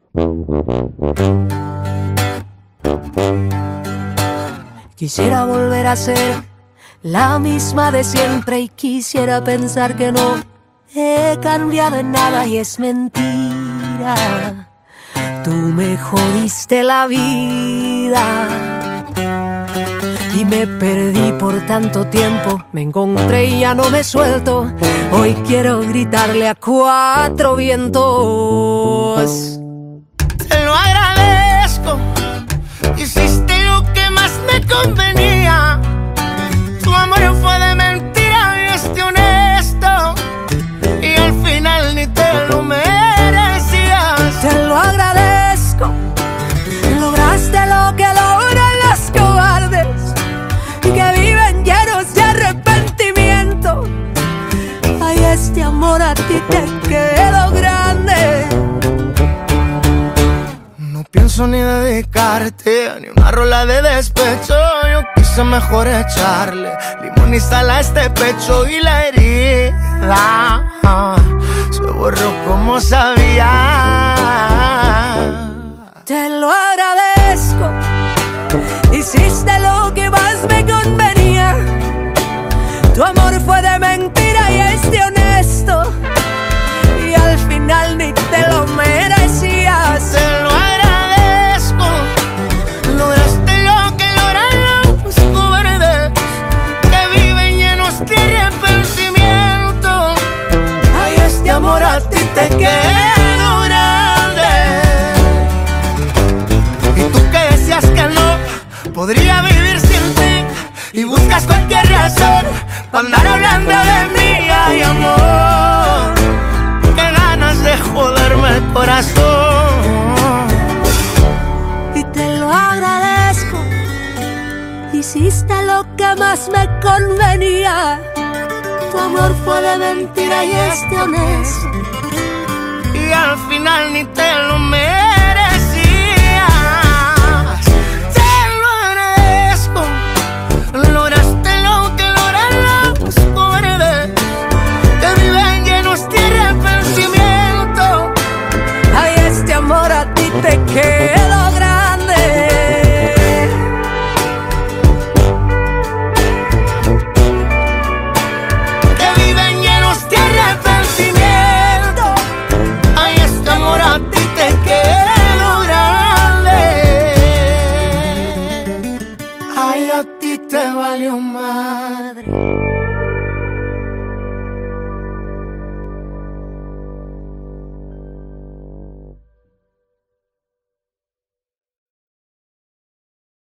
Quisiera volver a ser la misma de siempre y quisiera pensar que no he cambiado en nada y es mentira. Tú me jodiste la vida y me perdí por tanto tiempo. Me encontré y ya no me suelto. Hoy quiero gritarle a cuatro vientos. Te lo agradezco, hiciste lo que más me convenía. Tu amor fue de mentira y este honesto, y al final ni te lo merecías. Te lo agradezco, lograste lo que logran los cobardes, que viven llenos de arrepentimiento. Ay, este amor a ti te quedó grande. No pienso ni dedicarte ni una rola de despecho. Yo quise mejor echarle limón y sal a este pecho, y la herida se borró como sabía. Te lo agradezco, hiciste lo que más me convenía. Tu amor fue de mentira y es de honesto, y al final ni te lo merecías. Te lo agradezco, lograste lo que logran los cobardes, que viven llenos de arrepentimiento. Ay, este amor a ti te quedó grande. Y tú que decías que no podría vivir sin ti, y buscas cualquier razón para andar hablando de mí. Ay, amor, qué ganas de joderme el corazón. Y te lo agradezco, hiciste lo que más me convenía. Tu amor fue de mentira y es de honesto, Y al final ni te lo merecías. Te lo agradezco, lograste lo que logran los cobardes, que viven llenos de arrepentimiento. ay, este amor a ti te quedó grande. Que viven llenos de arrepentimiento. Ay, este amor a ti te quedó grande. Ay, a ti te valió madre.